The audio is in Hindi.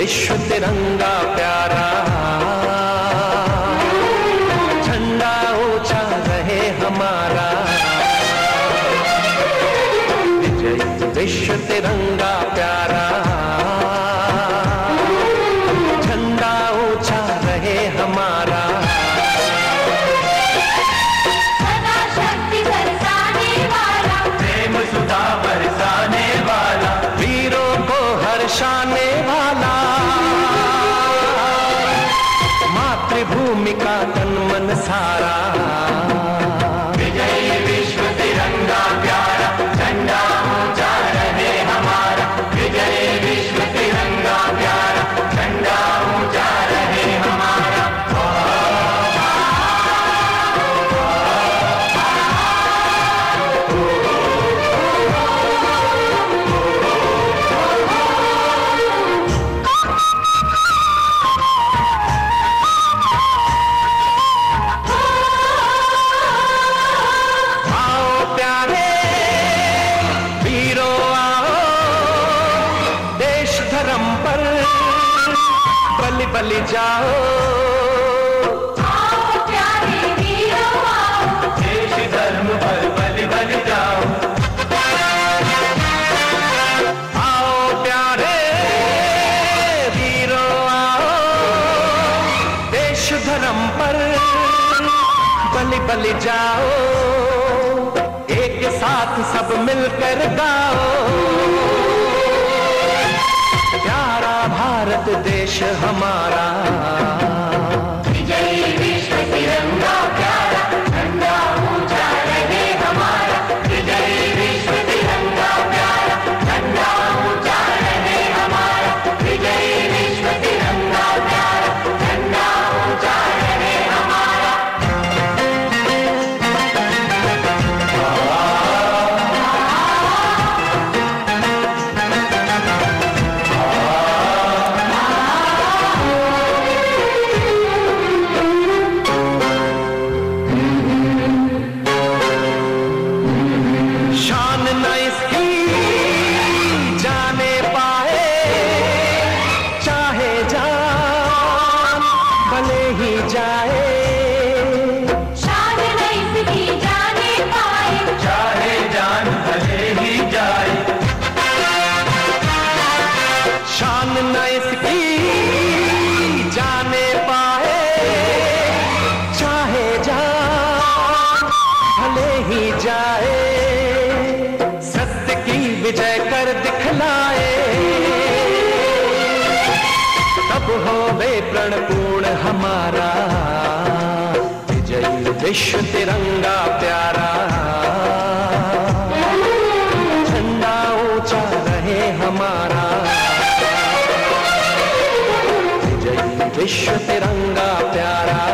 विश्व तिरंगा प्यारा, झंडा ऊंचा रहे हमारा। विजय विश्व तिरंगा प्यारा, झंडा ऊंचा रहे हमारा। सदा शक्ति बरसाने वाला, प्रेम सुधा बरसाने वाला, वीरों को हर्षाने वाला, मातृभूमि का तन मन सारा। विजय विश्व तिरंगा प्यारा, झंडा ऊंचा रहे हमारा। विजय विश्व तिरंगा प्यारा, झंडा ऊंचा रहे हमारा। बलि बलि जाओ, आओ प्यारे वीरों आओ, देश धर्म पर बलि बलि जाओ। आओ प्यारे वीरों आओ, देश धर्म पर बलि बलि जाओ। एक साथ सब मिलकर गाओ, प्यारा भारत देश हमारा। विजय विश्व तिरंगा प्यारा, झंडा ऊंचा रहे हमारा। विजय विश्व तिरंगा प्यारा, झंडा ऊंचा रहे हमारा। विजय विश्व तिरंगा प्यारा, झंडा ऊंचा रहे हमारा। शान न इसकी जाने पाए, चाहे जान भले ही जाए। शान न इसकी जाने पाए, चाहे जान भले ही जाए। शान न इसकी जाने पाए, चाहे जान भले ही जाए। सत्य की विजय कर दिखलाए, तब होवे प्रण पूर्ण हमारा। विजय विश्व तिरंगा प्यारा, झंडा ऊंचा रहे हमारा। विजय विश्व तिरंगा प्यारा,